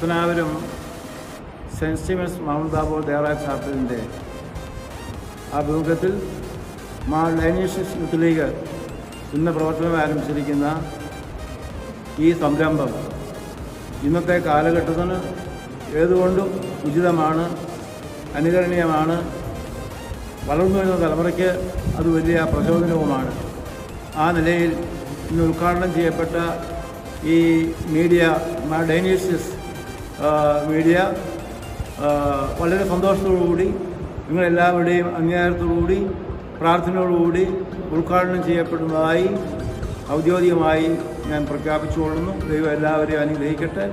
Pathanapuram Saint Stephen's Mount Tabor Dayara ചാപ്പലിൻ്റെ ആഭിമുഖ്യത്തിൽ Mar Dionysius youth league ഇന്ന് പ്രവർത്തനം ആരംഭിച്ചിരിക്കുന്ന ഈ സംരംഭം ഇന്നത്തെ കാലഘട്ടത്തിന് ഏതുകൊണ്ടും ഉചിതമാണ്, അനുകരണീയമാണ്. വളർന്നു വരുന്ന തലമുറയ്ക്ക് അത് വലിയ പ്രചോദനവുമാണ്. ആ നിലയിൽ ഇന്ന് ഉദ്ഘാടനം ചെയ്യപ്പെട്ട ഈ മീഡിയ മാർ ഡൈനീഷ്യസ് മീഡിയ വളരെ സന്തോഷത്തോടുകൂടി നിങ്ങളെല്ലാവരുടെയും അംഗീകാരത്തോടുകൂടി പ്രാർത്ഥനയോടുകൂടി ഉദ്ഘാടനം ചെയ്യപ്പെടുന്നതായി ഔദ്യോഗികമായി ഞാൻ പ്രഖ്യാപിച്ചുകൊള്ളുന്നു. ദൈവം എല്ലാവരെയും അനുഗ്രഹിക്കട്ടെ.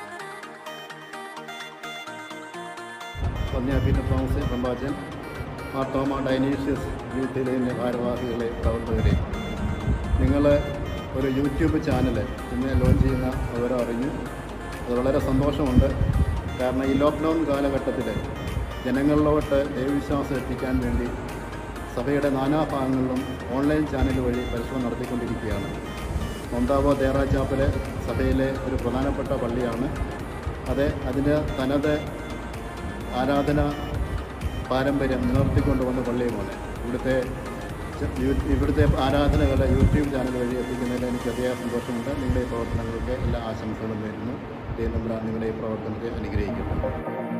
Thomas Prabhajan, Marthoma Dionysius youth ലീഗിൻ്റെ ഭാരവാഹികളെ, പ്രവർത്തകരെ, നിങ്ങൾ ഒരു യൂട്യൂബ് ചാനൽ ഇന്ന് ലോഞ്ച് ചെയ്യുന്ന വിവരം അറിഞ്ഞു. അത് വളരെ സന്തോഷമുണ്ട്. കാരണം ഈ ലോക്ക്ഡൗൺ കാലഘട്ടത്തിൽ ജനങ്ങളിലോട്ട് ദൈവവിശ്വാസം എത്തിക്കാൻ വേണ്ടി സഭയുടെ നാനാഭാഗങ്ങളിലും ഓൺലൈൻ ചാനൽ വഴി പരിശ്രമം നടത്തിക്കൊണ്ടിരിക്കുകയാണ്. മൗണ്ട് താബോർ ദേറാ ചാപ്പൽ സഭയിലെ ഒരു പ്രധാനപ്പെട്ട പള്ളിയാണ്. അതിന് തനത് ആരാധന പാരമ്പര്യം നിലനിർത്തിക്കൊണ്ടുവന്ന പള്ളിയുമാണ്. ഇവിടുത്തെ ആരാധനകൾ യൂട്യൂബ് ചാനൽ വഴി എത്തിക്കുന്നതിൽ എനിക്ക് അതിയായ സന്തോഷമുണ്ട്. നിങ്ങളുടെ ഈ പ്രവർത്തനങ്ങൾക്ക് എല്ലാ ആശംസകളും നേരുന്നു. ദൈവം നിങ്ങളുടെ ഈ പ്രവർത്തനത്തെ അനുഗ്രഹിക്കട്ടെ.